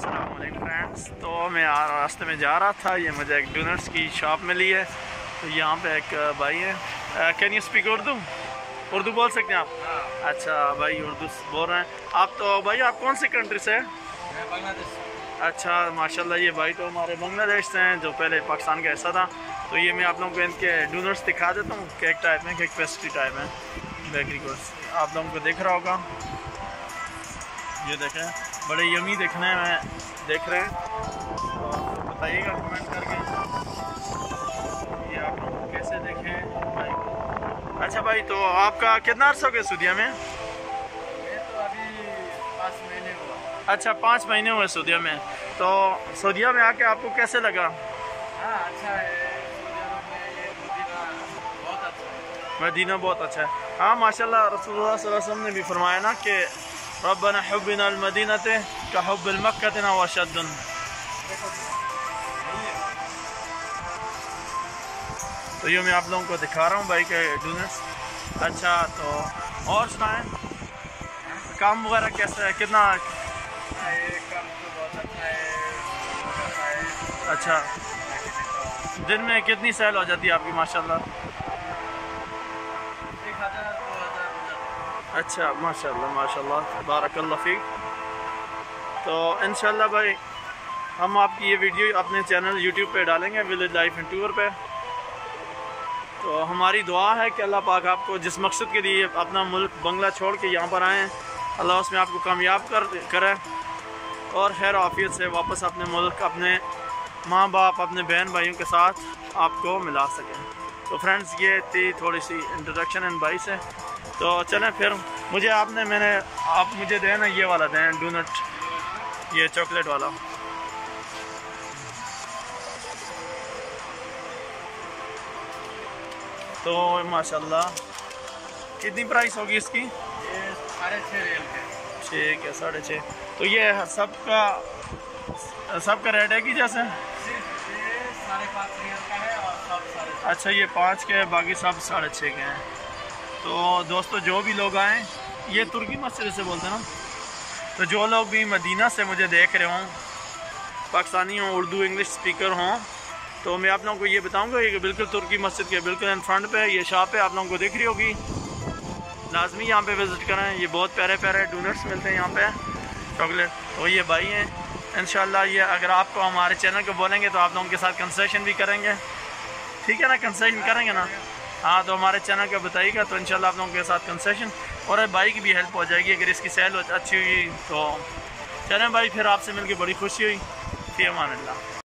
अस्सलामुअलैकुम फ्रेंड्स। तो मैं रास्ते में जा रहा था, ये मुझे एक डोनट्स की शॉप मिली है। तो यहाँ पे एक भाई है। Can you speak Urdu? Urdu बोल सकते हैं आप? अच्छा भाई, उर्दू बोल रहे हैं आप। तो भाई आप कौन सी कंट्री से हैं? बांग्लादेश। अच्छा माशाल्लाह। ये भाई तो हमारे बांग्लादेश से हैं, जो पहले पाकिस्तान का हिस्सा था। तो ये मैं आप लोगों को इनके डोनट्स दिखा देता हूँ। केक टाइप में, केक पेस्ट्री टाइप है, बेकरी कोर्स आप लोगों को दिख रहा होगा। ये देखें, बड़े यमी दिखने में देख रहे हैं। तो बताइएगा कमेंट करके ये आप लोग कैसे देखें भाई। अच्छा भाई, तो आपका कितना अर्सा हो गया सऊदीया में? मैं तो अभी 5 महीने हुआ। अच्छा 5 महीने हुए सऊदीया में। तो सऊदीया में आके आपको कैसे लगा? हाँ अच्छा है, ये मदीना बहुत अच्छा है। मदीना बहुत अच्छा है। हाँ माशाल्लाह, रसूलुल्लाह सल्लल्लाहु अलैहि वसल्लम ने भी फरमाया ना कि रब्बना हुब्बिना अल-मदीनते का हुब्बिल मक्कतिना व अशद्दुन। तो ये मैं आप लोगों को दिखा रहा हूँ भाई के डोनट्स। अच्छा तो और सुनाएं, काम वगैरह कैसा है? कितना? ये काम तो बहुत अच्छा है। अच्छा, दिन में कितनी सेल हो जाती है आपकी माशाल्लाह? 1000 2000। अच्छा माशाल्लाह माशाल्लाह, बारकल्लाह फीक। तो इंशाल्लाह भाई हम आपकी ये वीडियो अपने चैनल यूट्यूब पे डालेंगे, विलेज लाइफ एंड टूर पे। तो हमारी दुआ है कि अल्लाह पाक आपको जिस मकसद के लिए अपना मुल्क बंगला छोड़ के यहाँ पर आए हैं, अल्लाह उसमें आपको कामयाब करे और खैर आफियत से वापस अपने मुल्क, अपने माँ बाप, अपने बहन भाइयों के साथ आपको मिला सकें। तो फ्रेंड्स, ये थी थोड़ी सी इंट्रोडक्शन इन भाई से। तो चलें फिर, आप मुझे दें ना, ये वाला दें डोनट, ये चॉकलेट वाला। तो माशाल्लाह कितनी प्राइस होगी इसकी? ये 6.5 रियल के। ठीक है, 6.5। तो ये सबका रेट है कि जैसे? सिर्फ ये 5.5 रियल का है और सब 6.5। अच्छा, ये 5 के, बाकी सब 6.5 के हैं। तो दोस्तों जो भी लोग आएँ, ये तुर्की मस्जिद से बोलते हैं ना, तो जो लोग भी मदीना से मुझे देख रहे हों, पाकिस्तानी हों, उर्दू इंग्लिश स्पीकर हों, तो मैं आप लोगों को ये बताऊंगा कि बिल्कुल तुर्की मस्जिद के बिल्कुल इन फ्रंट पे ये शॉप है, आप लोगों को दिख रही होगी। लाजमी यहाँ पे विज़िट करें। ये बहुत प्यारे प्यारे डोनट्स मिलते हैं यहाँ पे, चॉकलेट। तो ये भाई हैं, इंशाल्लाह ये अगर आपको हमारे चैनल को बोलेंगे तो आप लोगों के साथ कंसेशन भी करेंगे। ठीक है ना, कंसेशन करेंगे ना? हाँ, तो हमारे चैनल को बताइएगा तो इंशाल्लाह आप लोगों के साथ कंसेशन और भाई की भी हेल्प हो जाएगी अगर इसकी सेल अच्छी हुई तो। चलें भाई, फिर आपसे मिलकर बड़ी खुशी हुई। फी अमान अल्लाह।